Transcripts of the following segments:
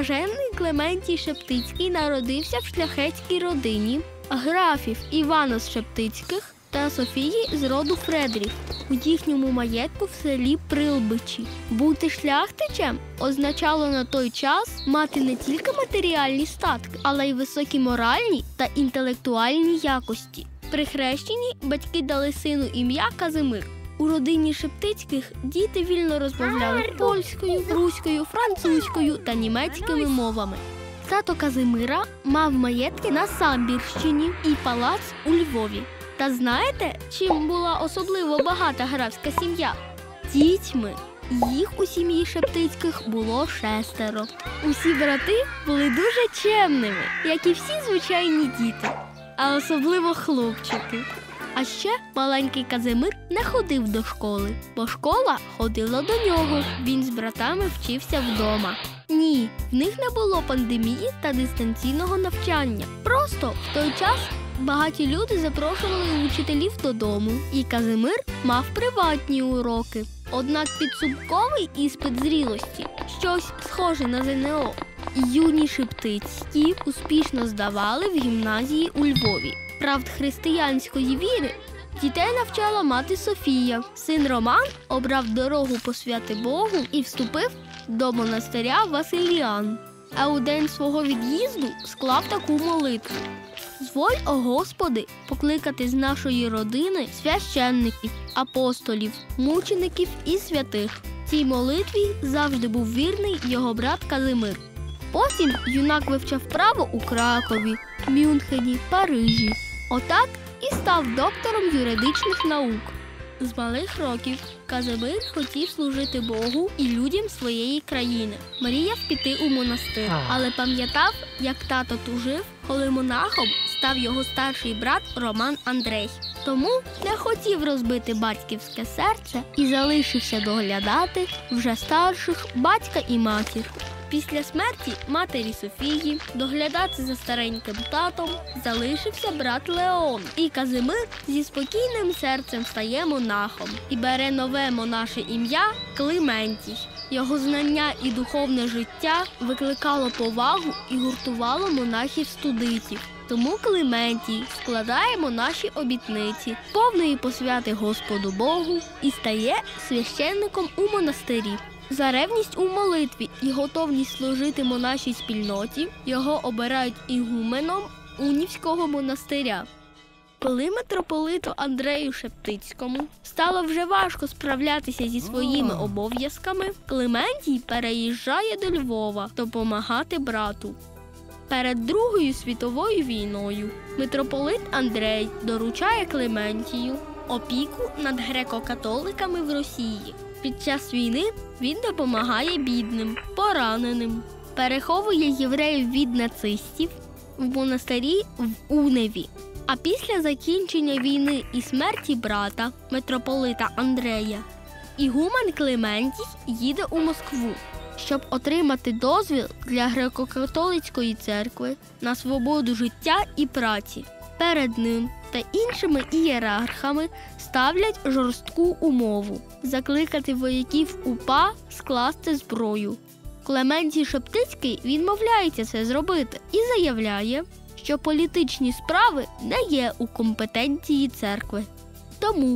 Блаженний Клементій Шептицький народився в шляхетській родині графів Івана з Шептицьких та Софії з роду Фредрів у їхньому маєтку в селі Прилбичі. Бути шляхтичем означало на той час мати не тільки матеріальні статки, але й високі моральні та інтелектуальні якості. При хрещенні батьки дали сину ім'я Казимир. У родині Шептицьких діти вільно розмовляли польською, руською, французькою та німецькими мовами. Тато Казимира мав маєтки на Самбірщині і палац у Львові. Та знаєте, чим була особливо багата графська сім'я? Дітьми. Їх у сім'ї Шептицьких було 6. Усі брати були дуже чемними, як і всі звичайні діти, а особливо хлопчики. А ще маленький Казимир не ходив до школи, бо школа ходила до нього. Він з братами вчився вдома. Ні, в них не було пандемії та дистанційного навчання. Просто в той час багаті люди запрошували учителів додому, і Казимир мав приватні уроки. Однак підсумковий іспит зрілості, щось схоже на ЗНО, юні Шептицькі успішно здавали в гімназії у Львові. Правд християнської віри дітей навчала мати Софія. Син Роман обрав дорогу посвяти Богу і вступив до монастиря Василіан. А у день свого від'їзду склав таку молитву: «Зволь, о Господи, покликати з нашої родини священників, апостолів, мучеників і святих». Цій молитві завжди був вірний його брат Казимир. Потім юнак вивчав право у Кракові, Мюнхені, Парижі. Отак і став доктором юридичних наук. З малих років Казимир хотів служити Богу і людям своєї країни. Мріяв піти у монастир, але пам'ятав, як тато тужив, коли монахом став його старший брат Роман Андрей. Тому не хотів розбити батьківське серце і залишився доглядати вже старших батька і матір. Після смерті матері Софії доглядати за стареньким татом залишився брат Леон. І Казимир зі спокійним серцем стає монахом і бере нове монаше ім'я Климентій. Його знання і духовне життя викликало повагу і гуртувало монахів-студитів. Тому Климентій складає монаші обітниці, повної посвяти Господу Богу і стає священником у монастирі. За ревність у молитві і готовність служити монашій спільноті його обирають ігуменом Унівського монастиря. Коли митрополиту Андрею Шептицькому стало вже важко справлятися зі своїми обов'язками, Климентій переїжджає до Львова допомагати брату. Перед Другою світовою війною митрополит Андрей доручає Климентію опіку над греко-католиками в Росії. Під час війни він допомагає бідним, пораненим, переховує євреїв від нацистів в монастирі в Уневі. А після закінчення війни і смерті брата, митрополита Андрея, ігумен Климентій їде у Москву, щоб отримати дозвіл для греко-католицької церкви на свободу життя і праці. Перед ним та іншими ієрархами ставлять жорстку умову – закликати вояків УПА скласти зброю. Клементій Шептицький відмовляється це зробити і заявляє, що політичні справи не є у компетенції церкви. Тому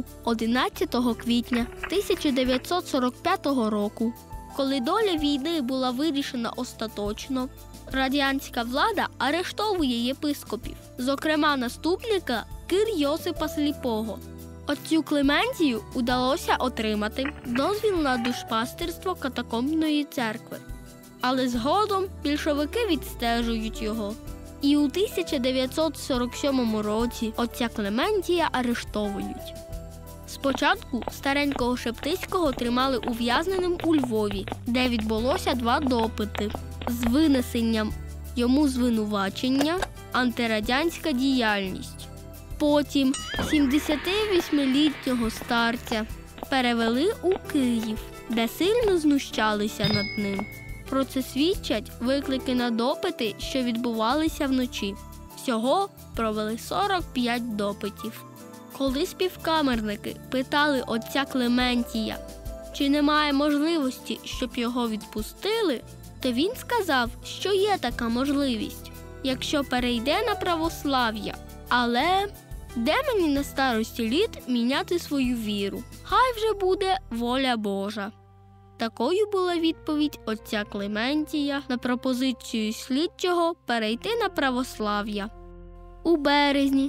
11 квітня 1945 року, коли доля війни була вирішена остаточно, радянська влада арештовує єпископів, зокрема наступника Кир Йосипа Сліпого. Отцю Климентію удалося отримати дозвіл на душпастерство катакомбної церкви. Але згодом більшовики відстежують його. І у 1947 році отця Климентія арештовують. Спочатку старенького Шептицького тримали ув'язненим у Львові, де відбулося 2 допити з винесенням йому звинувачення «Антирадянська діяльність». Потім 78-літнього старця перевели у Київ, де сильно знущалися над ним. Про це свідчать виклики на допити, що відбувалися вночі. Всього провели 45 допитів. Коли співкамерники питали отця Климентія, чи немає можливості, щоб його відпустили, то він сказав, що є така можливість, якщо перейде на православ'я. Але де мені на старості літ міняти свою віру? Хай вже буде воля Божа. Такою була відповідь отця Клементія на пропозицію слідчого перейти на православ'я. У березні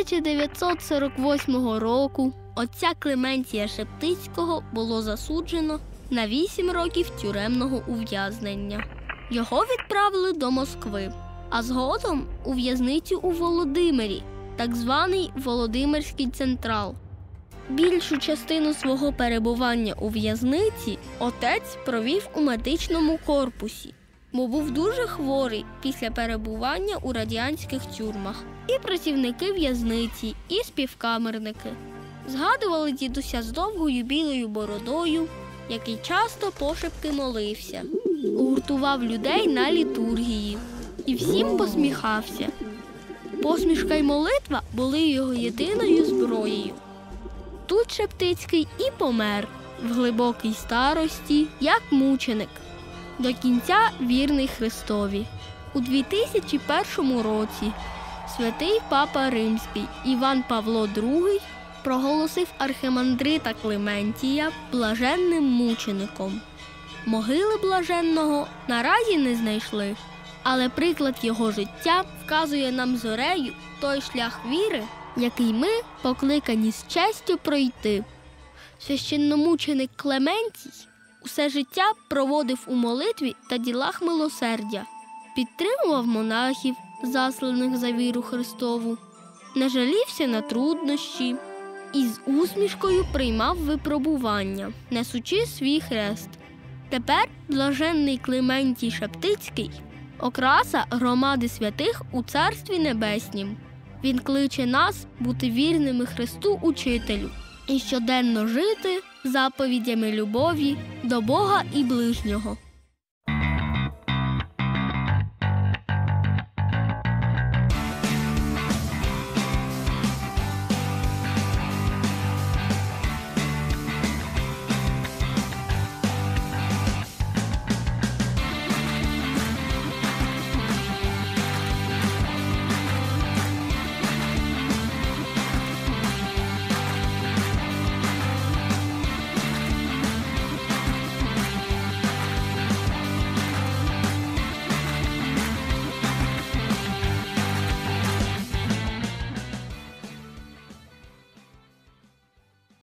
1948 року отця Клементія Шептицького було засуджено на 8 років тюремного ув'язнення. Його відправили до Москви, а згодом у в'язницю у Володимирі, так званий Володимирський Централ. Більшу частину свого перебування у в'язниці отець провів у медичному корпусі, бо був дуже хворий після перебування у радянських тюрмах. І працівники в'язниці, і співкамерники згадували дідуся з довгою білою бородою, який часто пошепки молився, гуртував людей на літургії і всім посміхався. Посмішка й молитва були його єдиною зброєю. Тут Шептицький і помер в глибокій старості, як мученик, до кінця вірний Христові. У 2001 році святий Папа Римський Іван Павло II проголосив архимандрита Клементія блаженним мучеником. Могили блаженного наразі не знайшли, але приклад його життя вказує нам зорею той шлях віри, який ми покликані з честю пройти. Священномученик Клементій усе життя проводив у молитві та ділах милосердя, підтримував монахів, засланих за віру Христову, не жалівся на труднощі і з усмішкою приймав випробування, несучи свій хрест. Тепер блаженний Клементій Шептицький – окраса громади святих у Царстві Небеснім. Він кличе нас бути вірними Христу Учителю і щоденно жити заповідями любові до Бога і ближнього.